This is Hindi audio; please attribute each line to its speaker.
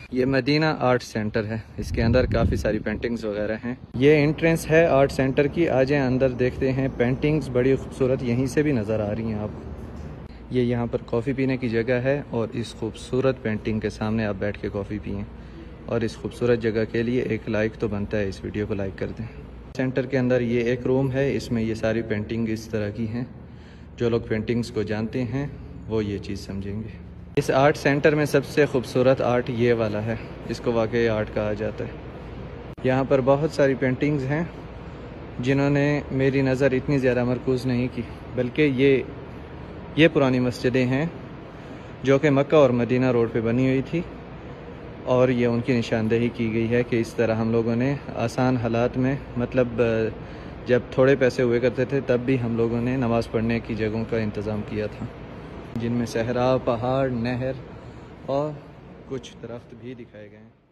Speaker 1: ये मदीना आर्ट सेंटर है, इसके अंदर काफ़ी सारी पेंटिंग्स वगैरह हैं। ये एंट्रेंस है आर्ट सेंटर की। आ जाएं अंदर, देखते हैं। पेंटिंग्स बड़ी खूबसूरत यहीं से भी नज़र आ रही हैं आपको। ये यहाँ पर कॉफ़ी पीने की जगह है और इस खूबसूरत पेंटिंग के सामने आप बैठ के कॉफ़ी पिएँ। और इस खूबसूरत जगह के लिए एक लाइक तो बनता है, इस वीडियो को लाइक कर दें। सेंटर के अंदर ये एक रूम है, इसमें ये सारी पेंटिंग इस तरह की हैं। जो लोग पेंटिंग्स को जानते हैं वो ये चीज़ समझेंगे। इस आर्ट सेंटर में सबसे खूबसूरत आर्ट ये वाला है, इसको वाकई आर्ट कहा जाता है। यहाँ पर बहुत सारी पेंटिंग्स हैं जिन्होंने मेरी नज़र इतनी ज़्यादा मरकूज़ नहीं की, बल्कि ये पुरानी मस्जिदें हैं जो कि मक्का और मदीना रोड पे बनी हुई थी, और ये उनकी निशानदेही की गई है कि इस तरह हम लोगों ने आसान हालात में, मतलब जब थोड़े पैसे हुए करते थे तब भी हम लोगों ने नमाज़ पढ़ने की जगहों का इंतज़ाम किया था, जिनमें सहरा, पहाड़, नहर और कुछ दरख्त भी दिखाए गए हैं।